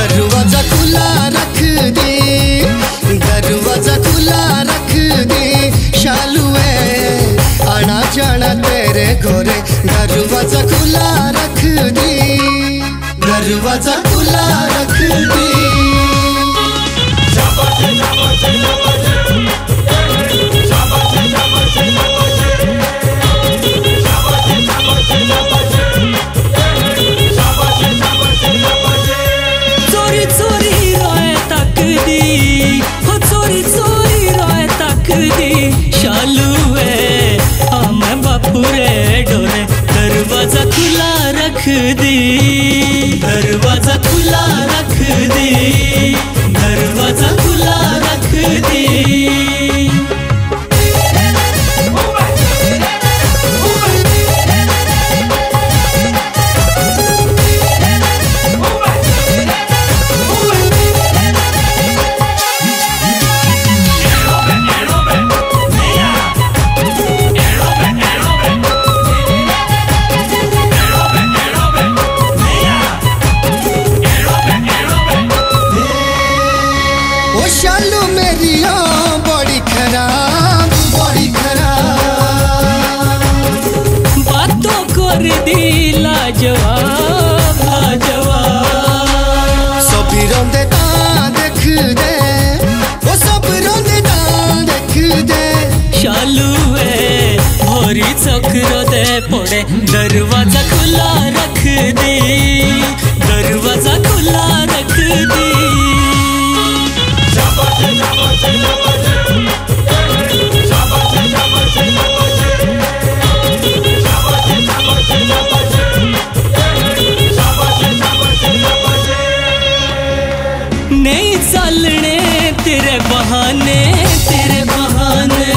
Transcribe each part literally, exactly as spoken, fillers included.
दरवाजा खुला रख दे, दरवाजा खुला रख दे शालू है आना जाना तेरे घोरे। दरवाजा खुला रख दे, दरवाजा खुला रख दे। चोरी चोरी रोए तक दी, हो चोरी चोरी रोए तक दी शालू है हमें बापू रे डोरे। दरवाजा खुला रख दी, दरवाजा खुला रख दी, दरवाजा खुला रख दी। शालू मेरी बड़ी खराब, बड़ी खराब बातों कर दी लाजवाब, लाजवाब। सभी रोंदे ता देख दे, वो सब रोंदे ता देख दे। शालू है भोरी चक्र दे पड़े। दरवाजा खुला रख दी, दरवाजा खुला रख दी। नहीं चलने तेरे बहाने, तेरे बहाने।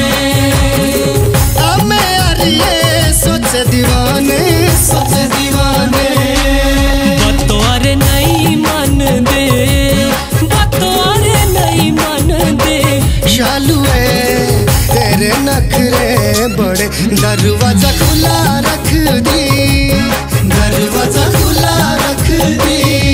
हमें यार ये सोच दीवाने, सोच दीवाने। बतौर नहीं मन दे, बतौर नहीं मन दे। शालू है तेरे नखरे बड़े। दरवाजा खुला रख दी, दरवाजा खुला रख दी।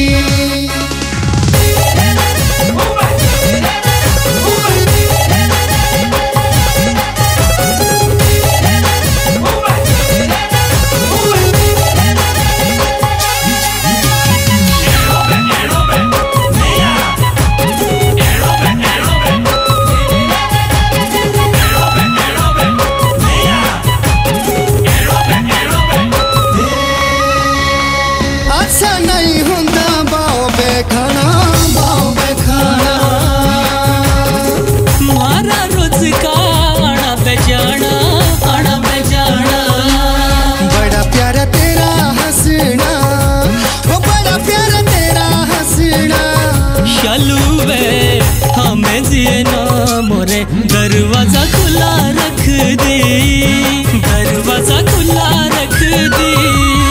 अच्छा नहीं होंदा बाओ बेखाना, बाओ बेखाना। मारा रोज का आना बेजाना, आना बेजाना। बड़ा प्यारा तेरा हंसना, वो बड़ा प्यारा तेरा हंसना। शालू वे हमें जिए ना मोरे। दरवाजा खुला रख दी, दरवाजा खुला रख दी।